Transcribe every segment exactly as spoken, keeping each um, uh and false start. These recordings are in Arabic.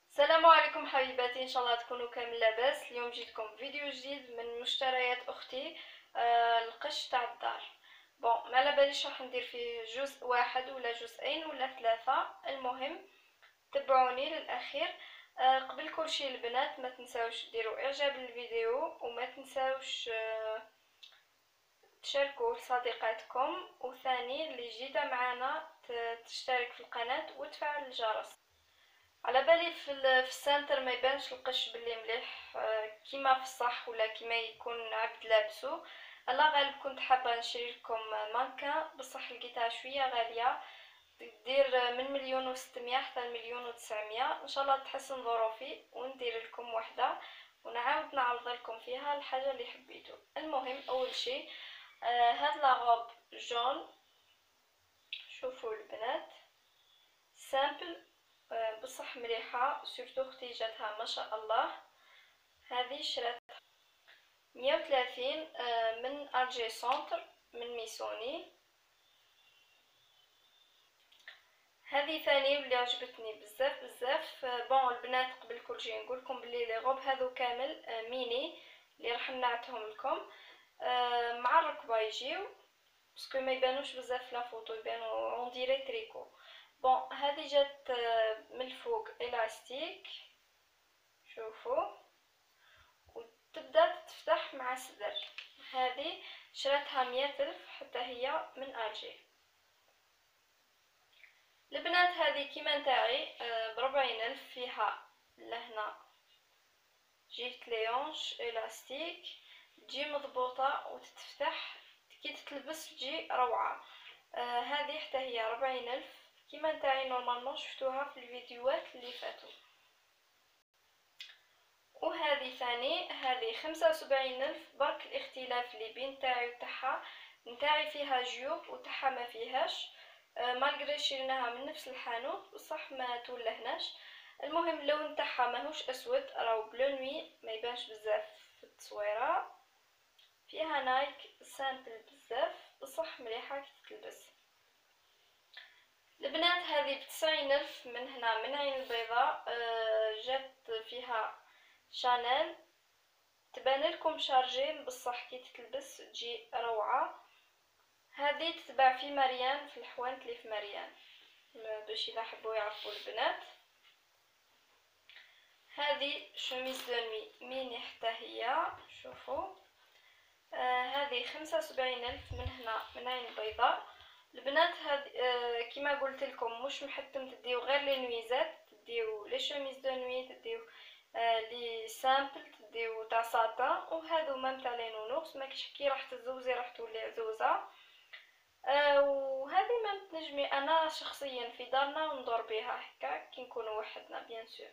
السلام عليكم حبيباتي، ان شاء الله تكونوا كامل لاباس. اليوم جيتكم فيديو جديد من مشتريات اختي. آه القش تاع الدار. بون ما على باليش راح ندير فيه جزء واحد ولا جزئين ولا ثلاثة. المهم تبعوني للاخير. آه قبل كل شيء البنات ما تنساوش ديروا اعجاب للفيديو وما تنساوش آه تشاركوا لصديقاتكم، وثاني اللي جديدة معنا تشترك في القناة وتفعل الجرس. على بالي في في السنتر ما يبانش القش باللي مليح كيما في الصح ولا كيما يكون عبد لابسو. الله غالب كنت حابه نشري لكم مانكا، بصح لقيتها شويه غاليه، تدير من مليون وستمية حتى مليون وتسعمية. ان شاء الله تحسن ظروفي وندير لكم وحده ونعاود نعرض لكم فيها الحاجه اللي حبيتو. المهم اول شيء آه هاد لا غوب جون، شوفوا البنات سامبل بصح مليحه، سورتو اختي جاتها ما شاء الله. هذه شريتها مية وثلاثين من ارجي سونتر من ميسوني. هذه ثاني واللي عجبتني بزاف بزاف. بون البنات قبل كل شيء نقول لكم بلي لي غوب هذو كامل ميني اللي راح نعتهم لكم مع الركبه يجيو، باسكو ما يبانوش بزاف لا فوتو، يبانوا اون ديري تريكو. بون هذه جات من الفوق الاستيك، شوفوا، وتبدا تفتح مع صدر. هذه شريتها مية الف حتى هي من ارجي. البنات هذه كيما نتاعي بربعين الف، فيها لهنا جيت ليونش الاستيك، تجي مضبوطه وتتفتح كي تتلبس تجي روعه. آه هذه حتى هي ربعين الف كيما نتاعي نورمالمون شفتوها في الفيديوهات اللي فاتوا. وهذه ثاني هذه خمسة وسبعين الف، برك الاختلاف اللي بين تاعي وتاعها. نتاعي فيها جيوب وتاعها ما فيهاش، آه مالغري شريناها من نفس الحانوت بصح ما تولهناش. المهم اللون تاعها ماهوش اسود، راهو بلو نوي، ما يبانش بزاف في التصويره. فيها نايك سامبل بزاف بصح مليحه كي تلبس. البنات هذه بتسعين الف من هنا من عين البيضاء، آه جات فيها شانيل، تبان لكم شارجي بصح كي تتلبس تجي روعه. هذه تتباع في مريان في الحوانت اللي في مريان باش اذا حبوا يعرفوا البنات. هذه شوميز دو نوي ميني حتى هي، شوفوا. آه هذه خمسة وسبعين الف من هنا من عين البيضاء. البنات هذه آه كما قلت لكم مش محتم تديو غير لي نويزات، تديو لي شوميز دو نوي، تديو آه لي سامبل، تديو تاع ساتان، وهذو مام تاع لي نونوكس ماكش كي راح تزوزي راح تولي عزوزه. آه وهذه ما تنجمي انا شخصيا في دارنا وندور بها هكا كي نكونوا وحدنا بيان سور.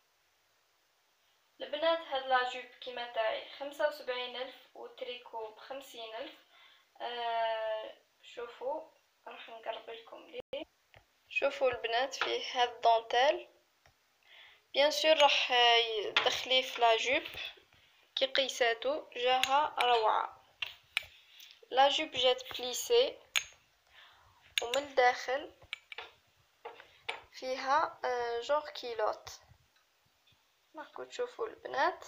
البنات هاد لا جوب كيما تاعي خمسة وسبعين الف وتريكو بخمسين الف. آه شوفوا راح نقرب لكم ليه. شوفوا البنات فيه هاد دونتيل، بيان سور راح تدخليه في لا جوب كي قيساتو جاها روعه. لا جوب جات بليسي ومن الداخل فيها جور كيلوت، راكم تشوفوا البنات.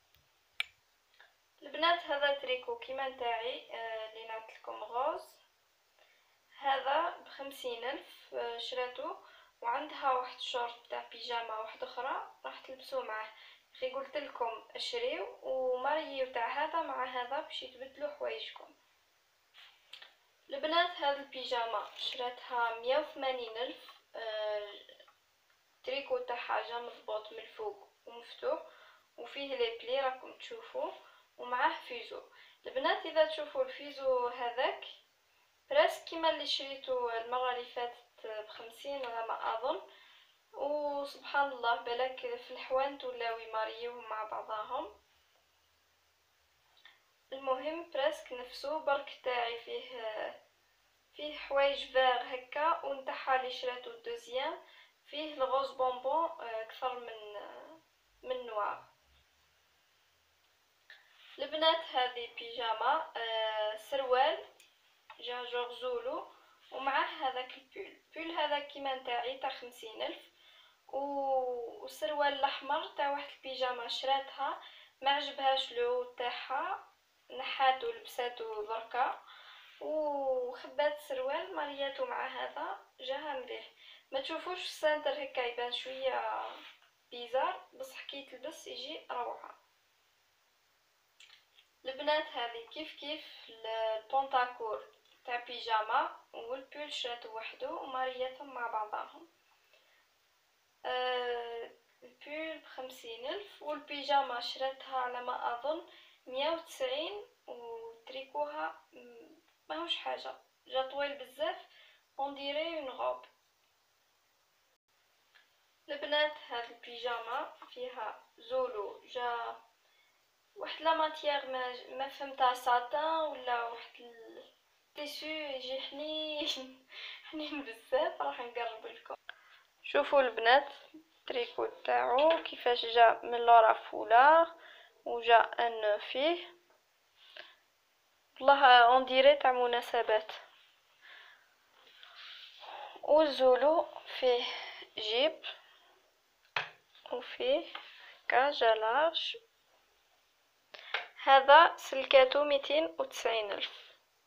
البنات هذا تريكو كيما نتاعي اللي نعطيت لكم غوز، هذا بخمسين الف شراتو، وعندها واحد شورت تاع بيجاما واحده اخرى راح تلبسوه معاه. اخي قلت لكم اشريو وماريو تاع هذا مع هذا باش يتبدلوا حوايجكم. البنات هذا البيجاما شراتها مية وثمانين الف، تريكو تاعها جا مضبوط من الفوق ومفتوح وفيه لي بلي راكم تشوفوا، ومعاه فيزو. البنات اذا تشوفوا الفيزو هذاك براس كيما اللي شريته المره اللي فاتت بخمسين على ما اظن، وسبحان الله بالك في الحوانت ولاو يماريوهم مع بعضهم. المهم براسك نفسه، برك تاعي فيه فيه حوايج فار هكا، ونتاعها اللي شراتو الدوزيام فيه الغوز بونبون اكثر من من نوار. البنات هذه بيجاما آه سروال جا جور زولو ومعاه هذاك البول. البول هذا كيما نتاعي تاع خمسين الف، و والسروال الاحمر تاع واحد البيجامه شراتها ما عجبهاش لو تاعها، نحاتو لبساتو دركا وخبات سروال مارياتو مع هذا جاها مليح. ما تشوفوش السنتر هكا يبان شويه بيزار، بصح كي تلبس يجي روعه. البنات هذه كيف كيف البونتاكور تاع بيجاما والبول شراتو وحدو ومارياتهم مع بعضهم. أه البول بخمسين الف والبيجاما شراتها على ما اظن مية وتسعين وتريكوها ماهوش حاجه، جا طويل بزاف اون ديري اون غوب. البنات هذه البيجاما فيها زولو جا واحد لا ماتيير ما, ما فهمتها ساتان ولا واحد التيشو يجي حنين حنين بزاف. راح نقرب لكم شوفوا البنات التريكو تاعو كيفاش جا من لورا فولا وجا ان فيه والله اون ديري تاع مناسبات. والزولو فيه جيب وفيه كاجا لارج. هذا سلكاتو ميتين وتسعين الف.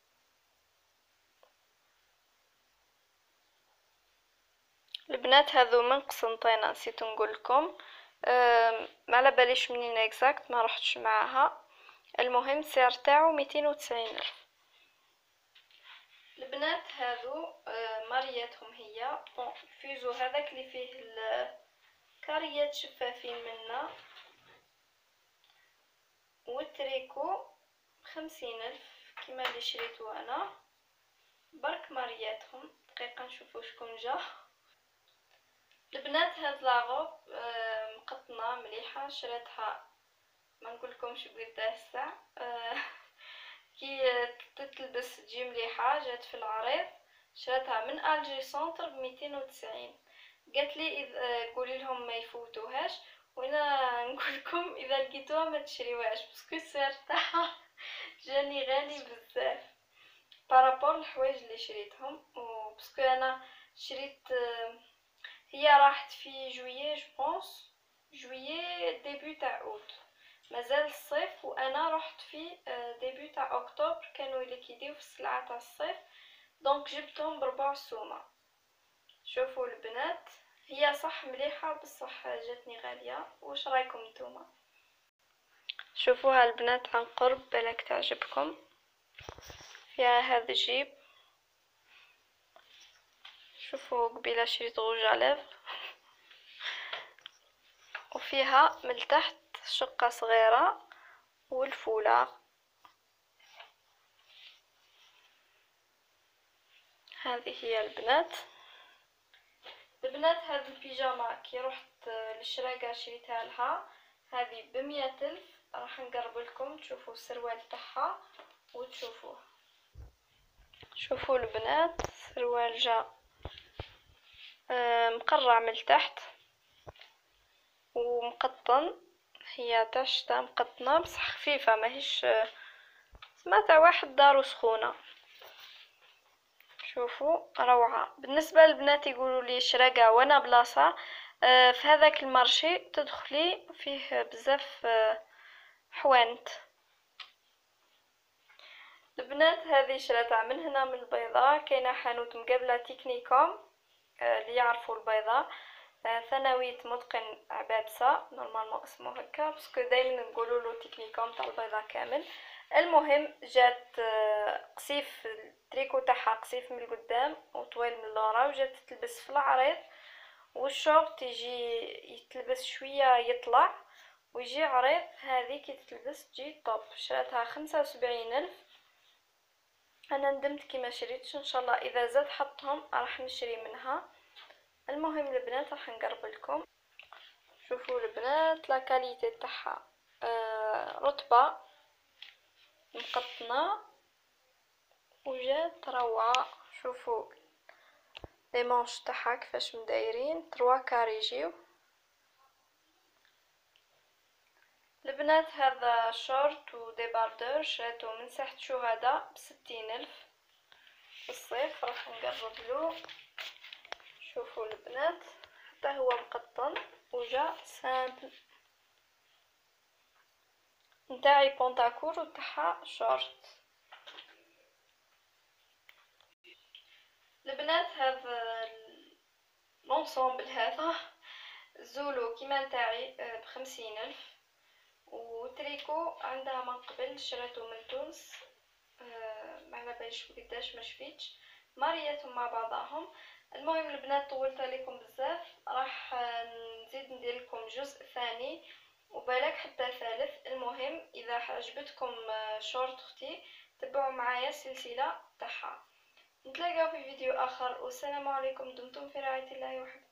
البنات هذو من قسنطينة نسيت نقول لكم، ما على باليش منين اكزاكت ما رحتش معاها، المهم السعر تاعو ميتين وتسعين الف. البنات هذو مارياتهم هي بون فيزو هذاك اللي فيه الكاريات شفافين منا والتريكو بخمسين الف كيما اللي شريتو انا. برك مارياتهم دقيقه نشوفو شكون جا. البنات هاد لاغوب مقطنه مليحه شريتها ما نقولكمش بقدا الساع كي تتلبس تجي مليحه، جات في العريض شريتها من الجي سنتر بميتين وتسعين. قالت لي اذا قولي لهم ما يفوتوهاش، وانا نقولكم اذا لقيتوها ما تشريوهاش باسكو السعر تاعها جاني غالي بزاف بارابور الحوايج اللي شريتهم. وباسكو انا شريت هي راحت في جويي جو بونس جويي ديبي تاع اوت، مازال الصيف وانا رحت في ديبي تاع اكتوبر كانوا يليكيديو في السلعه تاع الصيف دونك جبتهم بربع سومه. شوفوا البنات هي صح مليحه بصح جاتني غاليه. واش رايكم نتوما؟ شوفوها البنات عن قرب بالك تعجبكم. فيها هذا الجيب، شوفوا قبيله شريت غوج على وفيها من تحت شقة صغيرة والفولاغ. هذه هي البنات. البنات هذه البيجاما كي رحت للشراقة شريتها لها هذه بمية الف. راح نقرب لكم تشوفوا السروال تاعها وتشوفوه. شوفوا البنات السروال جا مقرع من تحت ومقطن، هي تاع الشتا مقطنه بصح خفيفه ماهيش ما تاع واحد دارو سخونه. شوفوا روعه. بالنسبه للبنات يقولوا لي شراقه وانا بلاصه في هذاك المارشي تدخلي فيه بزاف حوانت. البنات هذه شريتها من هنا من البيضاء، كاينه حانوت مقابله تكنيكوم اللي يعرفوا البيضاء ثانويه متقن عبابسه نورمالمون اسمه هكا باسكو دائما نقولوا له تكنيكوم تاع البيضاء كامل. المهم جات قصيف التريكو تاعها قصيف من القدام وطويل من اللورا وجات تلبس في العريض والشورت يجي يتلبس شويه يطلع ويجي عريض. هذه كي تلبس تجي طوب. شريتها خمسة وسبعين الف. انا ندمت كي ما شريتش، ان شاء الله اذا زاد حطهم راح نشري منها. المهم البنات راح نقرب لكم. شوفوا البنات لا كاليتي تاعها آه رطبه مقطنه وجات روعه. شوفوا لي مانش تاعها كيفاش مدايرين تروا كاري يجيو. البنات هذا شورت وديباردور شريته من ساحه شهداء بستين الف في الصيف. راح نقرب له. شوفوا البنات حتى هو مقطن وجا حاجه سامبل نتاعي بونتاكور وتاعها شورت. البنات هذا لونسومبل هذا زولو كيما نتاعي بخمسين الف، وتريكو عندها من قبل شريته من تونس ما على باليش بقداش ما شفيتش، مارياتهم مع بعضهم. المهم البنات طولت عليكم بزاف، راح نزيد ندير لكم جزء ثاني وبالك حتى ثالث. المهم اذا عجبتكم شورت اختي تبعوا معايا السلسله تاعها. نتلاقاو في فيديو اخر، والسلام عليكم، دمتم في رعايه الله وحفظه.